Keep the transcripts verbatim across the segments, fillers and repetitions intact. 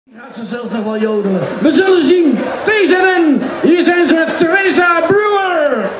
Gaat ze zelfs nog wel jodelen. We zullen zien. T Z N. Hier zijn ze, Teresa Brewer.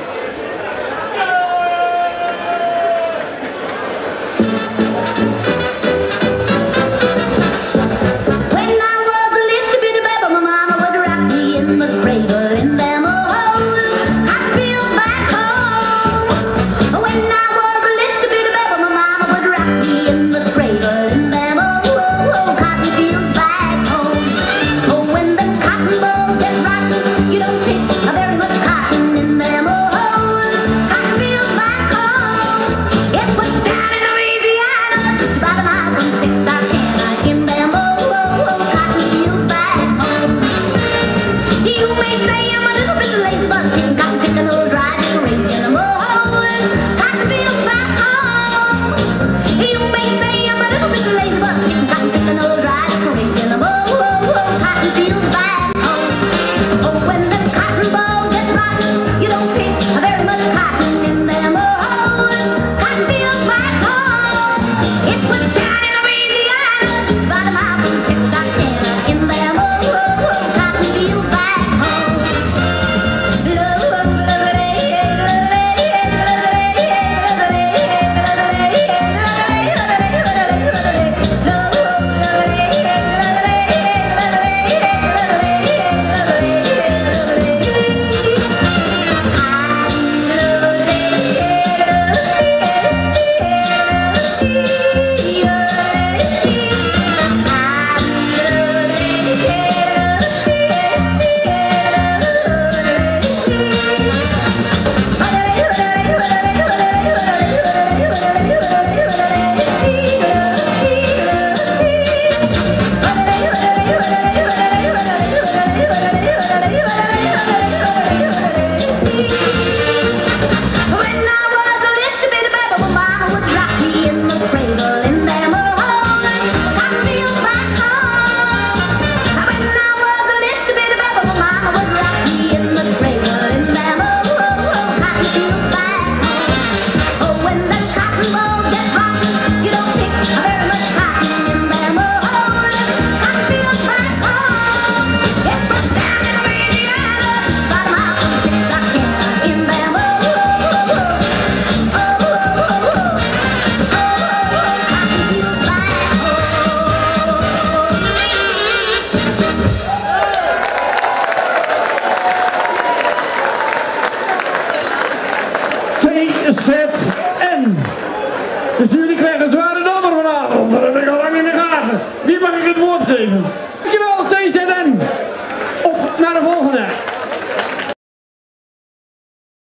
T Z N. Dus jullie krijgen een zware dommer vanavond. Dat heb ik al lang in de gaten. Wie mag ik het woord geven? Dankjewel T Z N. Op naar de volgende.